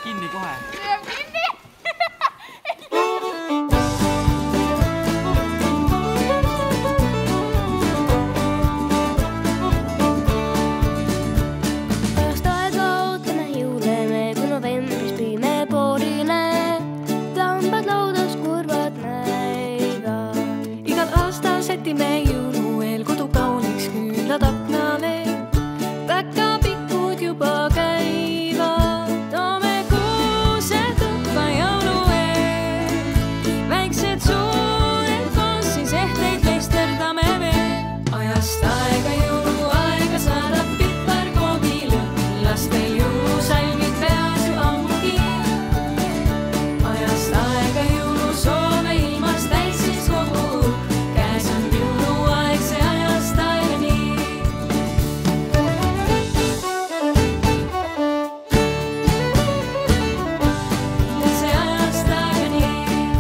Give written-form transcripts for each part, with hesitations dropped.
kinni kohe. Jääb kinni? Ajast aega ootame jõuleme, kui novembris pime poorine. Tambad laudas kurvad näivad. Igal aastal sätime jõulueel kodu kauniks küünlad aknale. Päkapikud juba käivad. Toome kuused tuppa jõulueel. Väiksed suured kossis ehteid meisterdame veel. Ajast aega jõuluaega saadab piparkoogi lõpp. Lastel jõulusalmid peas ju ammugi. Ajast aega jõulusoove ilmas täis siis kogu hulk. Käes on jõuluaeg, see ajast aega nii. See ajast aega nii.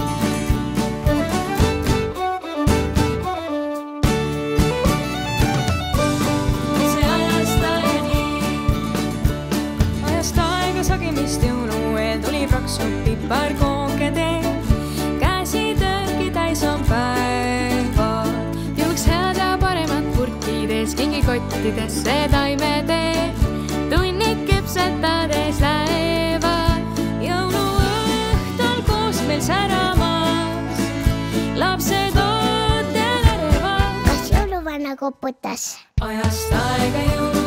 See ajast aega nii. Ajast aega sagimist jõulueel tuli praksub piparkooke tee. Käsitööki täis on päevad. Jõuluks head ja paremat purkides, kingikottidesse taimetee. Tunnik küpsetades lähevad. Jõuluõhtul koos meil säramas. Lapsed ootele revad. Kas jõuluvana koputas? Ajast aega jõulu